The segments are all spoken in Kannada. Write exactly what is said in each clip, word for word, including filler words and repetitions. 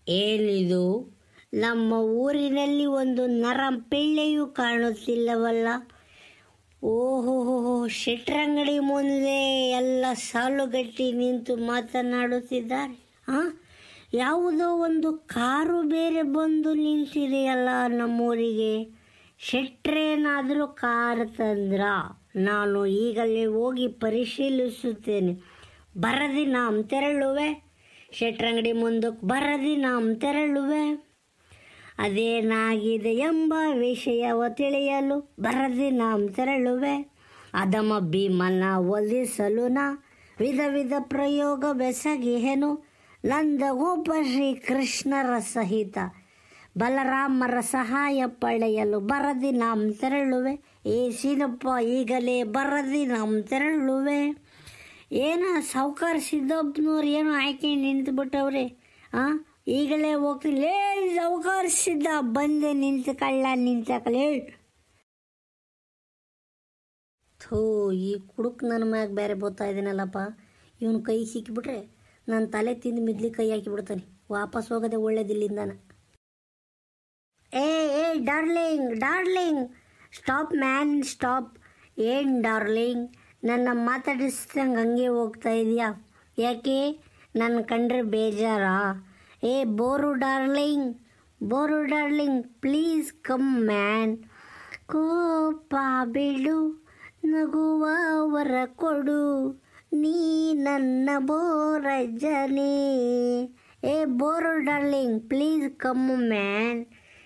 ಏನಿದು? ನಮ್ಮ ಊರಿನಲ್ಲಿ ಒಂದು ನರ ಪಿಳ್ಳೆಯೂ ಕಾಣುತ್ತಿಲ್ಲವಲ್ಲ. ಓಹೋ, ಶೆಟ್ರಂಗಡಿ ಮುಂದೆ ಎಲ್ಲ ಸಾಲುಗಟ್ಟಿ ನಿಂತು ಮಾತನಾಡುತ್ತಿದ್ದಾರೆ. ಹಾಂ, ಯಾವುದೋ ಒಂದು ಕಾರು ಬೇರೆ ಬಂದು ನಿಂತಿದೆಯಲ್ಲ ನಮ್ಮೂರಿಗೆ. ಶೆಟ್ರೇನಾದರೂ ಕಾರು ತಂದ್ರ? ನಾನು ಈಗಲೇ ಹೋಗಿ ಪರಿಶೀಲಿಸುತ್ತೇನೆ. ಬರದಿ ನಾಂ ತೆರಳುವೆ, ಶೆಟ್ರಂಗಡಿ ಮುಂದಕ್ಕೆ ಬರದಿ ನಾಂ ತೆರಳುವೆ. ಅದೇನಾಗಿದೆ ಎಂಬ ವಿಷಯವ ತಿಳಿಯಲು ಬರದಿ ನಾಂ ತೆರಳುವೆ. ಅದಮ ಭೀಮನ ಒಲಿಸಲು ನಾ ವಿಧ ವಿಧ ಪ್ರಯೋಗ ಬೆಸಗಿಹೆನು. ನಂದಗೋಪ ಶ್ರೀ ಕೃಷ್ಣರ ಸಹಿತ ಬಲರಾಮರ ಸಹಾಯ ಪಡೆಯಲು ಬರದಿ ನಾಂ ತೆರಳುವೆ. ಏ ಸೀನಪ್ಪ, ಈಗಲೇ ಬರದಿ ನಾಂ ತೆರಳುವೆ. ಏನ ಸಾವುಕಾರ ಸಿದ್ದಪ್ಪನವ್ರು ಏನೋ ಆಯ್ಕೆ ನಿಂತುಬಿಟ್ಟವ್ರೆ. ಹಾಂ, ಈಗಲೇ ಹೋಗ್ತೀನಿ. ಲೇ ಸಾವುಕಾರ ಸಿದ್ದ, ಬಂದೆ ನಿಂತು ಕಳ್ಳ ನಿಂತ ಕಳೆ. ಥೋ, ಈ ಕುಡುಕ್ ನನ್ನ ಮ್ಯಾಗ ಬೇರೆ ಬೋತಾ ಇದ್ದೀನಲ್ಲಪ್ಪ. ಇವನು ಕೈ ಸಿಕ್ಕಿಬಿಟ್ರೆ ನನ್ನ ತಲೆ ತಿಂದು ಮಿದ್ಲಿ ಕೈ ಹಾಕಿಬಿಡ್ತಾನೆ. ವಾಪಸ್ ಹೋಗೋದೆ ಒಳ್ಳೇದಿಲ್ಲಿಂದಾನ. ಏ ಏ darling darling stop man stop. ಏನು ಡಾರ್ಲಿಂಗ್, ನನ್ನ ಮಾತಾಡಿಸ್ದಂಗೆ ಹಂಗೆ ಹೋಗ್ತಾ ಇದೆಯಾ? ಯಾಕೆ, ನನ್ನ ಕಂಡ್ರೆ ಬೇಜಾರಾ? ಏ bore darling, bore darling, please come man. ಕೋಪ ಬಿಡು, ನಗುವ ವರ ಕೊಡು, ನೀ ನನ್ನ ಬೋರಜನೇ. ಏ bore darling, please come man.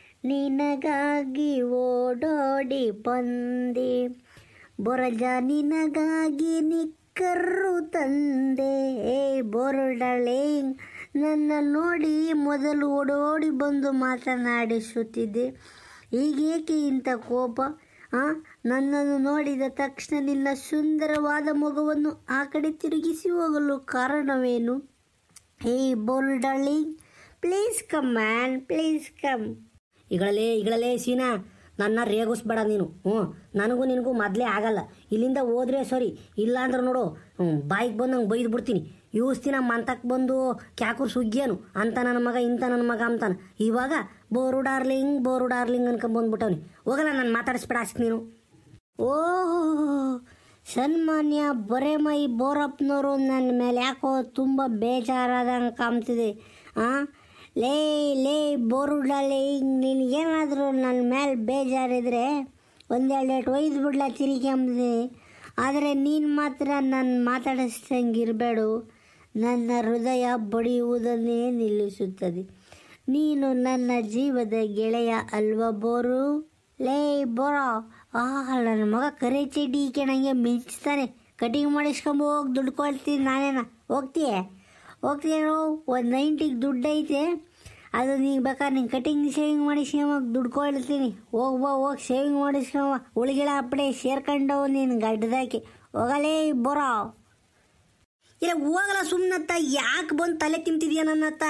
ನಿನಗಾಗಿ ಓಡೋಡಿ ಬಂದೆ ಬೊರಜ, ನಿನಗಾಗಿ ನಿಕ್ಕರು ತಂದೆ. ಏ ಬೋರು ಡಾರ್ಲಿಂಗ್, ನನ್ನ ನೋಡಿ ಮೊದಲು ಓಡೋಡಿ ಬಂದು ಮಾತನಾಡಿಸುತ್ತಿದ್ದೆ, ಈಗೇಕೆ ಇಂಥ ಕೋಪ? ಹಾಂ, ನನ್ನನ್ನು ನೋಡಿದ ತಕ್ಷಣ ನಿನ್ನ ಸುಂದರವಾದ ಮಗುವನ್ನು ಆ ಕಡೆ ತಿರುಗಿಸಿ ಹೋಗಲು ಕಾರಣವೇನು? ಏ bore darling, please come man, please come. ಈಗಳೇ ಈಗಳೇ ಸೀನಾ, ನನ್ನ ರೇಗಿಸ್ಬೇಡ ನೀನು. ಹ್ಞೂ, ನನಗೂ ನಿನಗೂ ಮೊದಲೇ ಆಗಲ್ಲ. ಇಲ್ಲಿಂದ ಹೋದ್ರೆ ಸರಿ, ಇಲ್ಲಾಂದ್ರೆ ನೋಡು ಬಾಯಿಗೆ ಬಂದು ನಂಗೆ ಬೈದು ಬಿಡ್ತೀನಿ. ಯೂಸ್ತಿನ ಮಂತಕ್ಕೆ ಬಂದು ಕ್ಯಾಕೂರ್ ಸುಗ್ಗಿಯನು ಅಂತ ನನ್ನ ಮಗ, ಇಂಥ ನನ್ನ ಮಗ ಅಂತಾನೆ. ಇವಾಗ ಬೋರು ಡಾರ್ಲಿಂಗ್ ಬೋರು ಡಾರ್ಲಿಂಗ್ ಅನ್ಕೊಂಬಂದ್ಬಿಟ್ಟವ್ನಿ. ಹೋಗಲ್ಲ, ನಾನು ಮಾತಾಡಿಸ್ಬೇಡ ಅಷ್ಟು ನೀನು. ಓಹೋ, ಸನ್ಮಾನ್ಯ ಬೊರೆಮೈ ಬೋರಪ್ಪನವರು ನನ್ನ ಮೇಲೆ ಯಾಕೋ ತುಂಬ ಬೇಜಾರಾದಂಗೆ ಕಾಣ್ತಿದೆ. ಹಾಂ, ಲೇ ಲೇ ಬೋರು ಡಾರ್ಲಿಂಗ್, ನಿನಗೇನಾದರೂ ನನ್ನ ಮೇಲೆ ಬೇಜಾರಿದ್ರೆ ಒಂದೆರಡು ಏಟು ಒಯ್ದು ಬಿಡ್ಲ ತಿರುಗಿ. ಆದರೆ ನೀನು ಮಾತ್ರ ನನ್ನ ಮಾತಾಡಿಸ್ದಂಗೆ ಇರಬೇಡು. ನನ್ನ ಹೃದಯ ಬಡಿಯುವುದನ್ನೇ ನಿಲ್ಲಿಸುತ್ತದೆ. ನೀನು ನನ್ನ ಜೀವದ ಗೆಳೆಯ ಅಲ್ವಾ ಬೋರು? ಲೇ ಬೋರೋ, ಆಹ, ನನ್ನ ಮಗ ಕರೆ ಚಡ್ಡಿ ಕೆಣಂಗೆ ಮಿಂಚ್ತಾನೆ. ಕಟಿಂಗ್ ಮಾಡಿಸ್ಕೊಂಬ ಹೋಗಿ ದುಡ್ಡು ಕೊಡ್ತೀನಿ ನಾನೇನ. ಹೋಗ್ತೀಯ ಹೋಗ್ತೀಯೋ? ಒಂದು ನೈಂಟಿಗೆ ದುಡ್ಡು ಐತೆ, ಅದು ನೀನು ಬೇಕಾದ್ರೆ ನಿಂಗೆ ಕಟಿಂಗ್ ಶೇವಿಂಗ್ ಮಾಡಿಸ್ಕೊಂಬ ದುಡ್ಡು ಕೊಡ್ತೀನಿ. ಹೋಗ್ಬಾ, ಹೋಗಿ ಶೇವಿಂಗ್ ಮಾಡಿಸ್ಕೊಂಬ. ಉಳಿಗಿಳ ಅಪ್ಪಡೆ ಸೇರ್ಕೊಂಡವು ನೀನು ಗಡ್ಡದಾಕಿ. ಹೋಗಲೇ ಬೋರೋ. ಇಲ್ಲ ಹೋಗಲ್ಲ ಸುಮ್ಮನತ್ತ. ಯಾಕೆ ಬಂದು ತಲೆ ತಿಂತಿದ್ಯಾ ನನ್ನತ್ತ?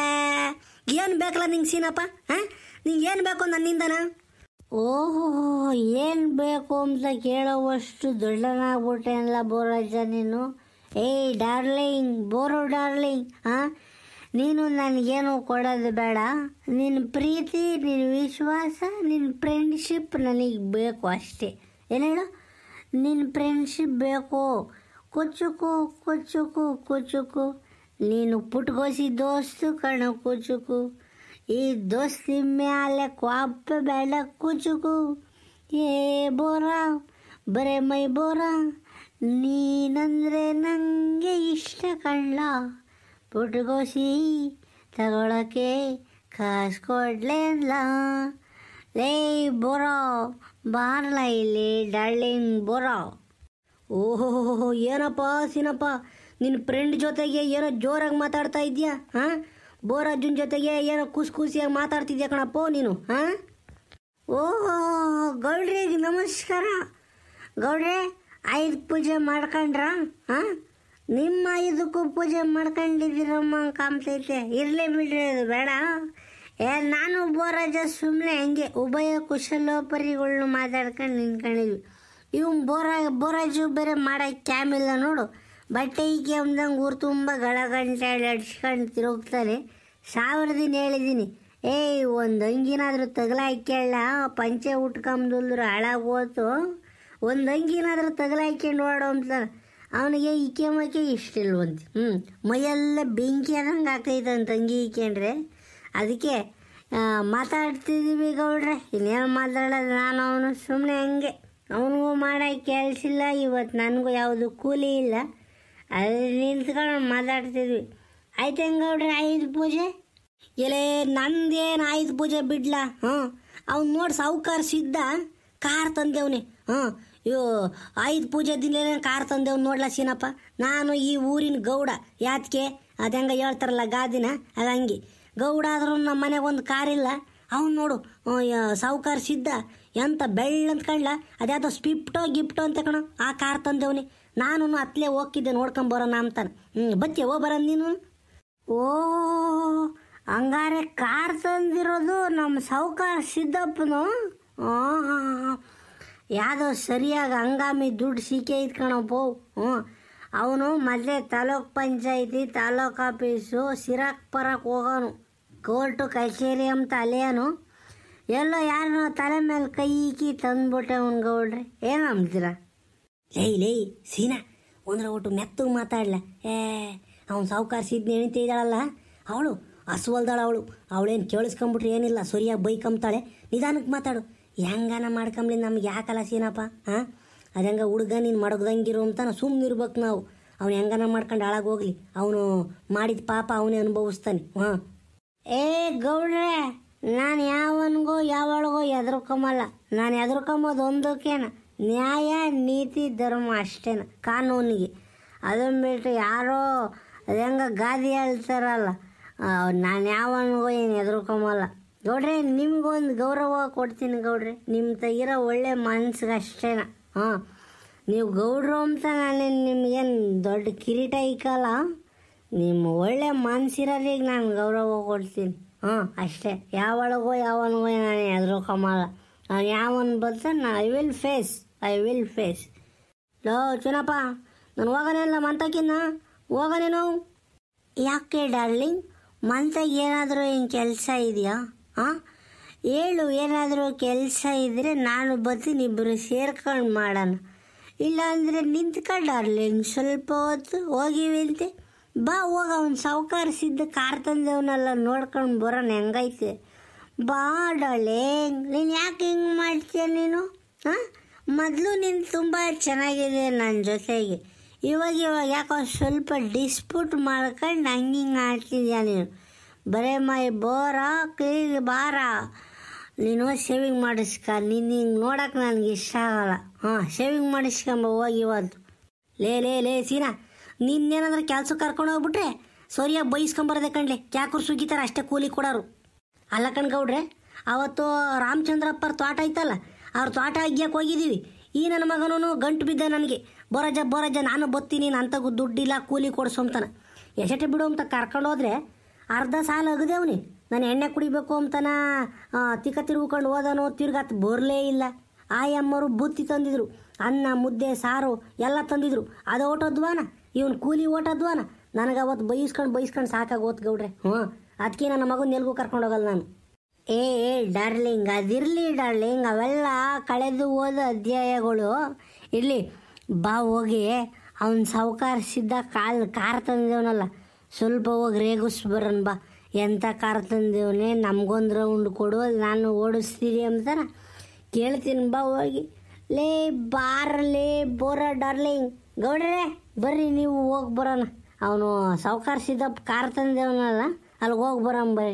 ಏನು ಬೇಕಲ್ಲ ನಿಂಗೆ ಸೀನಪ್ಪ? ಹಾಂ, ನಿಂಗೆ ಏನು ಬೇಕು ನನ್ನಿಂದನ? ಓಹೋ, ಏನು ಬೇಕು ಅಂತ ಕೇಳೋವಷ್ಟು ದೊಡ್ಡನಾಗ್ಬಿಟ್ಟೆನಲ್ಲ ಬೋರಜ್ಜ ನೀನು. ಏಯ್ ಡಾರ್ಲಿಂಗ್, ಬೋರು ಡಾರ್ಲಿಂಗ್, ಹಾಂ, ನೀನು ನನಗೇನು ಕೊಡೋದು ಬೇಡ. ನಿನ್ನ ಪ್ರೀತಿ, ನಿನ್ನ ವಿಶ್ವಾಸ, ನಿನ್ನ ಫ್ರೆಂಡ್ಶಿಪ್ ನನಗೆ ಬೇಕು ಅಷ್ಟೇ. ಏನು ಹೇಳು? ನಿನ್ನ ಫ್ರೆಂಡ್ಶಿಪ್ ಬೇಕು. ಕುಚುಕು ಕುಚುಕು ಕುಚುಕು, ನೀನು ಪುಟ್ಗೋಸಿ ದೋಸ್ತು ಕಣ ಕುಚುಕು. ಈ ದೋಸ್ತಿ ಮ್ಯಾಲೆ ಕ್ವಾಪ ಬೇಡ ಕುಚುಕು. ಏ ಬೋರ, ಬರೇ ಮೈ ಬೋರ, ನೀನಂದರೆ ನನಗೆ ಇಷ್ಟ ಕಣ್ಣ. ಪುಟ್ಗೋಸಿ ತಗೊಳಕ್ಕೆ ಕಾಸು ಕೊಡ್ಲೇಲ್ಲ. ಲೇ ಬೋರೋ, ಬಾರ್ಲ ಇಲ್ಲಿ ಡಾರ್ಲಿಂಗ್ ಬೋರೋ. ಓಹೋ, ಏನಪ್ಪ ಸೀನಪ್ಪ, ನಿನ್ನ ಫ್ರೆಂಡ್ ಜೊತೆಗೆ ಏನೋ ಜೋರಾಗಿ ಮಾತಾಡ್ತಾ ಇದೆಯಾ? ಹಾಂ, ಬೋರಜ್ಜನ ಜೊತೆಗೆ ಏನೋ ಖುಷಿ ಖುಷಿಯಾಗಿ ಮಾತಾಡ್ತಿದ್ಯಾ ಕಣಪ್ಪೋ ನೀನು. ಹಾಂ, ಓಹೋ, ಗೌಡ್ರಿಗೆ ನಮಸ್ಕಾರ. ಗೌಡ್ರೆ, ಐದು ಪೂಜೆ ಮಾಡ್ಕೊಂಡ್ರ? ಹಾಂ, ನಿಮ್ಮ ಐದಕ್ಕೂ ಪೂಜೆ ಮಾಡ್ಕೊಂಡಿದ್ದೀರಮ್ಮ ಕಾಮ್ತೈತೆ. ಇರಲಿ ಬಿಡ್ರಿ, ಅದು ಬೇಡ. ಏ ನಾನು ಬೋರಜ್ಜ ಸುಮ್ಮನೆ ಹಂಗೆ ಉಭಯ ಕುಶಲೋಪರಿಗಳ್ನು ಮಾತಾಡ್ಕೊಂಡು ನಿಂತ್ಕೊಂಡಿದ್ವಿ. ಇವ್ ಬೋರ ಬೋರಜ್ಜು ಬೇರೆ ಮಾಡೋಕ್ಕೆ ಕ್ಯಾಮಿಲ್ಲ ನೋಡು. ಬಟ್ಟೆ ಈಕೆ ಅಂದಂಗೆ ಊರು ತುಂಬ ಗಳ ಗಂಟೆ ಅಡ್ಸ್ಕೊಂಡು ತಿರುಗ್ತಾನೆ. ಸಾವಿರ ದಿನ ಹೇಳಿದ್ದೀನಿ, ಏಯ್ ಒಂದು ಅಂಗಿನಾದರೂ ತಗಲಾಕ್ಯಳ್ಳ, ಪಂಚೆ ಉಟ್ಕೊಂಬುದ್ರ ಹಾಳಾಗೋತು, ಒಂದು ಅಂಗಿನಾದರೂ ತಗಲಾಕ್ಯಂಡು ಓಡೋ ಅಂತಾನೆ. ಅವನಿಗೆ ಈಕೆ ಮಕ್ಕೆ ಇಷ್ಟ ಇಲ್ವಂತೆ. ಹ್ಞೂ ಮೈಯೆಲ್ಲ ಬೆಂಕಿ ಆದಂಗೆ ಆಗ್ತೈತಂತ ಅಂಗಿ ಈಕೆಂಡ್ರೆ. ಅದಕ್ಕೆ ಮಾತಾಡ್ತಿದ್ದೀವಿ ಗೌಡ್ರೆ, ಇನ್ನೇನು ಮಾತಾಡೋದು. ನಾನು ಅವನು ಸುಮ್ಮನೆ ಹಂಗೆ, ಅವನಿಗೂ ಮಾಡೋಕ್ಕೆ ಕೆಲಸ ಇಲ್ಲ, ಇವತ್ತು ನನಗೂ ಯಾವುದು ಕೂಲಿ ಇಲ್ಲ, ಅಲ್ಲಿ ನಿಂತ್ಕೊಂಡು ಮಾತಾಡ್ತಿದ್ವಿ. ಆಯ್ತು ಹೆಂಗೌಡ್ರೆ ಆಯುಧ ಪೂಜೆ? ಎಲೆ ನಂದೇನು ಆಯುಧ ಪೂಜೆ ಬಿಡ್ಲ. ಹ್ಞೂ ಅವ್ನು ನೋಡಿ ಸಾವುಕಾರ ಸಿದ್ಧ ಕಾರ್ ತಂದೆವ್ನಿ. ಹ್ಞೂ ಇವು ಆಯುಧ ಪೂಜೆ ದಿನ ಕಾರ್ ತಂದೆವ್ ನೋಡ್ಲ ಸೀನಪ್ಪ. ನಾನು ಈ ಊರಿನ ಗೌಡ, ಯಾತಕ್ಕೆ ಅದು ಹೆಂಗೆ ಹೇಳ್ತಾರಲ್ಲ ಗಾದಿನ, ಅದು ಹಂಗೆ ಗೌಡ ಆದ್ರೂ ನಮ್ಮ ಮನೆಗೆ ಒಂದು ಕಾರಿಲ್ಲ. ಅವ್ನು ನೋಡು ಸಾವುಕಾರ ಸಿದ್ಧ ಎಂತ ಬೆಳ್ಳಂತ ಕಂಡ್ಲ, ಅದ್ಯಾವುದೋ ಸ್ವಿಫ್ಟೋ ಗಿಫ್ಟೋ ಅಂತ ಕಣೋ, ಆ ಕಾರ್ ತಂದೆವ್ನಿ. ನಾನು ಅತ್ಲೇ ಹೋಗಿದ್ದೆ ನೋಡ್ಕೊಂಬರೋಣ ಅಂತಾನೆ. ಹ್ಞೂ ಬಚ್ಚೆ ಓ ಬರ ನೀನು. ಓ ಹಂಗಾರೆ ಕಾರ್ ತಂದಿರೋದು ನಮ್ಮ ಸಾವುಕಾರ ಸಿದ್ದಪ್ಪನು. ಯಾವುದೋ ಸರಿಯಾಗಿ ಹಂಗಾಮಿ ದುಡ್ಡು ಸಿಕ್ಕೇ ಇದ್ಕಣಪ್ಪ. ಹ್ಞೂ ಅವನು ಮೊದಲೇ ತಾಲೂಕ್ ಪಂಚಾಯತಿ ತಾಲೂಕು ಆಫೀಸು ಸಿರಾಕ್ ಪರಕ್ಕೆ ಹೋಗೋನು, ಕೋರ್ಟು ಕಚೇರಿ ಅಂತ ಅಲೆಯನು. ಎಲ್ಲೋ ಯಾರನ್ನೋ ತಲೆ ಮೇಲೆ ಕೈ ಈಕಿ ತಂದ್ಬಿಟ್ಟೆ ಅವ್ನು ಗೌಡ್ರಿ. ಏನು ಅಂತೀರ? ಲೇ ಲೇ ಸೀನಾ ಒಂದ್ರ ಒಟ್ಟು ಮೆತ್ತಗೆ ಮಾತಾಡ್ಲ. ಏ ಅವ್ನು ಸಾವುಕಾರ ಸಿದ್ನ ಎಣಿತಾ ಇದ್ದಾಳಲ್ಲ ಅವಳು ಹಸುವಲ್ದಾಳ. ಅವಳು ಅವಳೇನು ಕೇಳಿಸ್ಕೊಂಬಿಟ್ರೆ ಏನಿಲ್ಲ, ಸರಿಯಾಗಿ ಬೈಕಂಬ್ತಾಳೆ. ನಿಧಾನಕ್ಕೆ ಮಾತಾಡು, ಹೆಂಗಾನ ಮಾಡ್ಕೊಂಬ್ಲಿ, ನಮ್ಗೆ ಯಾಕಲ್ಲ ಸೀನಪ್ಪ. ಹಾಂ ಅದು ಹೆಂಗೆ ಹುಡುಗ ನೀನು ಮಡಗ್ದಂಗಿರು ಅಂತಾನೆ ಸುಮ್ಮನೆ ಇರ್ಬೇಕು ನಾವು. ಅವ್ನು ಹೆಂಗಾನ ಮಾಡ್ಕೊಂಡು ಹಾಳಾಗೋಗ್ಲಿ, ಅವನು ಮಾಡಿದ ಪಾಪ ಅವನೇ ಅನುಭವಿಸ್ತಾನೆ. ಹಾಂ ಏ ಗೌಡ್ರೆ, ನಾನು ಯಾವನಿಗೂ ಯಾವಳಿಗೋ ಎದುರ್ಕೊಂಬಲ್ಲ. ನಾನು ಎದುರ್ಕೊಂಬೋದು ಒಂದಕ್ಕೇನ, ನ್ಯಾಯ ನೀತಿ ಧರ್ಮ ಅಷ್ಟೇನ, ಕಾನೂನಿಗೆ. ಅದನ್ನು ಬಿಟ್ಟು ಯಾರೋ ಅದು ಹೆಂಗೆ ಗಾದಿ ಹೇಳ್ತಾರಲ್ಲ, ನಾನು ಯಾವನಿಗೂ ಏನು ಎದುರ್ಕೊಂಬಲ್ಲ ಗೌಡ್ರೆ. ನಿಮ್ಗೊಂದು ಗೌರವ ಕೊಡ್ತೀನಿ ಗೌಡ್ರೆ, ನಿಮ್ಮ ತೆಗಿರೋ ಒಳ್ಳೆ ಮನ್ಸಿಗೆ ಅಷ್ಟೇನ. ಹಾಂ ನೀವು ಗೌಡ್ರು ಅಂತ ನಾನು ನಿಮ್ಗೇನು ದೊಡ್ಡ ಕಿರೀಟ ಇಕ್ಕಲ್ಲ, ನಿಮ್ಮ ಒಳ್ಳೆ ಮನ್ಸಿರೋರಿಗೆ ನಾನು ಗೌರವ ಕೊಡ್ತೀನಿ. ಹಾಂ ಅಷ್ಟೇ, ಯಾವಳಿಗೋ ಯಾವನಿಗೋ ನಾನು ಎದುರ್ಕೊಂಬಲ್ಲ. ನಾನು ಯಾವನ್ ಬರ್ತಾನೆ I will face I will face. ಲೋ ಚಿನ್ನಪ್ಪ, ನಾನು ಹೋಗೋನಿಲ್ಲ ಮಂತಕ್ಕಿನ್ನ, ಹೋಗೋನೇನು? ಯಾಕೆ ಡಾರ್ಲಿಂಗ್, ಮಂತಾಗ ಏನಾದರೂ ಏನು ಕೆಲಸ ಇದೆಯಾ? ಹಾಂ ಹೇಳು, ಏನಾದರೂ ಕೆಲಸ ಇದ್ದರೆ ನಾನು ಬರ್ತೀನಿ, ಇಬ್ಬರು ಸೇರ್ಕೊಂಡು ಮಾಡೋಣ. ಇಲ್ಲಾಂದರೆ ನಿಂತ್ಕೊಂಡು ಡಾರ್ಲಿಂಗ್ ಸ್ವಲ್ಪ ಹೊತ್ತು ಹೋಗಿವಿಂತೆ. ಬಾ ಹೋಗ, ಅವ್ನು ಸಾವುಕಾರ ಸಿದ್ಧ ಕಾರ್ ತಂದವನ್ನೆಲ್ಲ ನೋಡ್ಕೊಂಡು ಬರೋಣ ಹೆಂಗೈತೆ. ಬಾ ಡಾರ್ಲಿಂಗ್, ನೀನು ಯಾಕೆ ಹಿಂಗೆ ಮಾಡ್ತೀಯ ನೀನು? ಹಾಂ ಮೊದಲು ನೀನು ತುಂಬ ಚೆನ್ನಾಗಿದೆ ನನ್ನ ಜೊತೆಗೆ, ಇವಾಗ ಇವಾಗ ಯಾಕೋ ಸ್ವಲ್ಪ ಡಿಸ್ಪ್ಯೂಟ್ ಮಾಡ್ಕೊಂಡು ಹಂಗೆ ಹಿಂಗೆ ಆಡ್ತಿದ್ಯಾ ನೀನು. ಬರೇ ಮೈ ಬೋರ ಕ್ಲೀನ್ ಬಾರ, ನೀನು ಶೇವಿಂಗ್ ಮಾಡಿಸ್ಕ. ನೀನು ಹಿಂಗೆ ನೋಡೋಕೆ ನನಗೆ ಇಷ್ಟ ಆಗಲ್ಲ. ಹಾಂ ಶೇವಿಂಗ್ ಮಾಡಿಸ್ಕೊಂಬ ಹೋಗಿ ಇವತ್ತು. ಲೇ ಲೇ ಲೇ ಸೀನಾ, ನಿನ್ನೇನಾದ್ರೂ ಕೆಲ್ಸಕ್ಕೆ ಕರ್ಕೊಂಡು ಹೋಗ್ಬಿಟ್ರೆ ಸರಿಯಾಗಿ ಬೈಸ್ಕೊಂಬರದೆ ಕಣ್ಲೆ, ಕ್ಯಾಕೂರು ಸುಗಿತಾರೆ ಅಷ್ಟೇ ಕೂಲಿ ಕೊಡೋರು. ಅಲ್ಲ ಕಣ್ಗೌಡ್ರೆ, ಅವತ್ತು ರಾಮಚಂದ್ರಪ್ಪರ ತೋಟ ಐತಲ್ಲ, ಅವ್ರ ತೋಟ ಅಗ್ಯಕ್ಕೆ ಹೋಗಿದ್ದೀವಿ. ಈ ನನ್ನ ಮಗನೂ ಗಂಟು ಬಿದ್ದ ನನಗೆ, ಬರೋಜ ಬರೋಜ ನಾನು ಬತ್ತೀನಿ, ನಂತಗೂ ದುಡ್ಡಿಲ್ಲ ಕೂಲಿ ಕೊಡ್ಸೋಂತಾನೆ. ಎಷ್ಟೇ ಬಿಡು ಅಂತ ಕರ್ಕೊಂಡು ಹೋದ್ರೆ ಅರ್ಧ ಸಾಲ ಅಗದೇವ್ನಿ. ನಾನು ಎಣ್ಣೆ ಕುಡಿಬೇಕು ಅಂತಾನ ತಿಕ್ಕ ತಿರ್ಕೊಂಡು ಹೋದನು, ತಿರ್ಗಾತ್ ಬರಲೇ ಇಲ್ಲ. ಆಯಮ್ಮರು ಬುತ್ತಿ ತಂದಿದ್ರು, ಅನ್ನ ಮುದ್ದೆ ಸಾರು ಎಲ್ಲ ತಂದಿದ್ರು. ಅದು ಓಟೋದ್ವಾನ, ಇವನು ಕೂಲಿ ಓಟೋದ್ವಾನ. ನನಗೆ ಅವತ್ತು ಬೈಸ್ಕೊಂಡು ಬೈಸ್ಕೊಂಡು ಸಾಕಾಗಿ ಓದ್ ಗೌಡ್ರೆ. ಹ್ಞೂ ಅದಕ್ಕೆ ನನ್ನ ಮಗನ ಎಲ್ಗೂ ಕರ್ಕೊಂಡು ಹೋಗಲ್ಲ ನಾನು. ಏ ಡಾರ್ಲಿಂಗ್, ಅದಿರಲಿ ಡಾರ್ಲಿಂಗ್, ಅವೆಲ್ಲ ಕಳೆದು ಹೋದ ಅಧ್ಯಾಯಗಳು ಇರಲಿ. ಬಾ ಹೋಗಿ ಅವ್ನು ಸಾವುಕಾರಿಸಿದ್ದ ಕಾಲ್ ಕಾರ್ ತಂದೇವನಲ್ಲ, ಸ್ವಲ್ಪ ಹೋಗಿ ರೇಗಿಸ್ ಬರೋಣ ಬಾ. ಎಂಥ ಕಾರ್ ತಂದೇವನೇ, ನಮಗೊಂದು ರೌಂಡ್ ಕೊಡು, ನಾನು ಓಡಿಸ್ತೀನಿ ಅಂತಾರ. ಕೇಳ್ತೀನಿ ಬಾ ಹೋಗಿ. ಲೇ ಬಾರಲೇ ಬೋರ ಡಾರ್ಲಿಂಗ್. ಗೌಡ್ರೆ ಬರ್ರಿ, ನೀವು ಹೋಗಿ ಬರೋಣ. ಅವನು ಸಾವುಕಾರಿಸಿದ್ದ ಕಾರ್ ತಂದೇವನಲ್ಲ, ಅಲ್ಲಿಗೆ ಹೋಗಿ ಬರೋಣ ಬರ್ರಿ.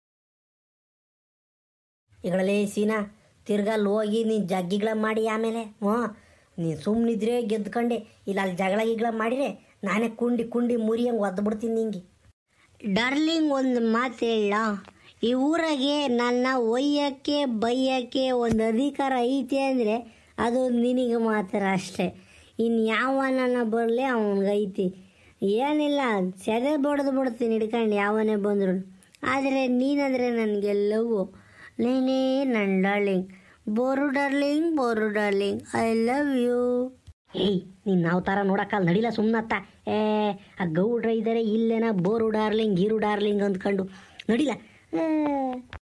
ಈಗಳೇ ಸೀನಾ, ತಿರ್ಗಲ್ಲಿ ಹೋಗಿ ನೀನು ಜಗ್ಗಿಗಳ ಮಾಡಿ ಆಮೇಲೆ ಹ್ಞೂ ನೀನು ಸುಮ್ಮನಿದ್ರೆ ಗೆದ್ಕೊಂಡೆ, ಇಲ್ಲ ಅಲ್ಲಿ ಜಗಳ ಗಿಗಳ ಮಾಡಿದ್ರೆ ನಾನೇ ಕುಂಡಿ ಕುಂಡಿ ಮುರಿಯಂಗೆ ಒದ್ಬಿಡ್ತೀನಿ ನಿಂಗೆ. ಡಾರ್ಲಿಂಗ್ ಒಂದು ಮಾತು ಹೇಳ, ಈ ಊರಾಗೆ ನನ್ನ ಒಯ್ಯೋಕ್ಕೆ ಬೈಯೋಕ್ಕೆ ಒಂದು ಅಧಿಕಾರ ಐತೆ ಅಂದರೆ ಅದು ನಿನಗೆ ಮಾತ್ರ ಅಷ್ಟೇ. ಇನ್ನು ಯಾವನ ಬರಲಿ ಅವನಿಗೈತಿ. ಏನಿಲ್ಲ, ಸೆದೆ ಬಡ್ದು ಬಿಡ್ತೀನಿ ಹಿಡ್ಕೊಂಡು ಯಾವನೇ ಬಂದ್ರು. ಆದರೆ ನೀನಂದರೆ ನನಗೆಲ್ಲವೂ, ನೀನೇ ನನ್ನ darling. Bore darling, bore darling, I love you. ಏಯ್ ನೀನು ನಾವು ಥರ ನೋಡೋಕ್ಕಲ್ಲ, ನಡಿಲ್ಲ ಸುಮ್ಮನತ್ತ. ಏ ಆ ಗೌಡ್ರ ಇದ್ದಾರೆ ಇಲ್ಲೇನ ಬೋರು ಡಾರ್ಲಿಂಗ್ ಗೀರು ಡಾರ್ಲಿಂಗ್ ಅಂದ್ಕೊಂಡು ನೋಡಿಲ್ಲ